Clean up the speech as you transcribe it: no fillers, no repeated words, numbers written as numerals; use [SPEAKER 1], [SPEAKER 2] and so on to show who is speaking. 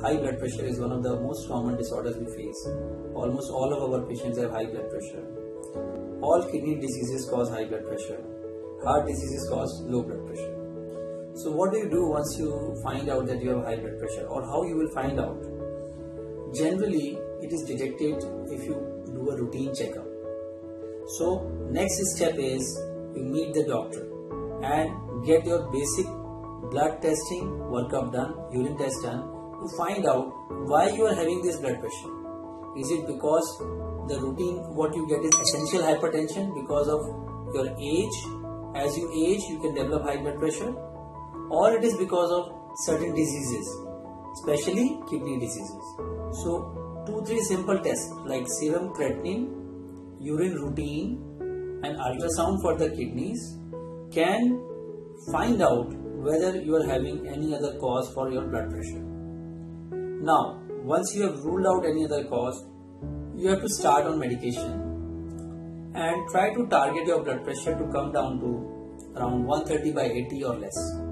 [SPEAKER 1] high blood pressure is one of the most common disorders we face. Almost all of our patients have high blood pressure. All kidney diseases cause high blood pressure. Heart diseases cause low blood pressure. So what do you do once you find out that you have high blood pressure, or how you will find out? Generally, it is detected if you do a routine checkup. So next step is you meet the doctor and get your basic blood testing workup done, urine test done, to find out why you are having this blood pressure. Is it because the routine what you get is essential hypertension because of your age? As you age, you can develop high blood pressure, or it is because of certain diseases, especially kidney diseases. So 2-3 simple tests like serum creatinine, urine routine and ultrasound for the kidneys can find out whether you are having any other cause for your blood pressure. Now, once you have ruled out any other cause, you have to start on medication and try to target your blood pressure to come down to around 130/80 or less.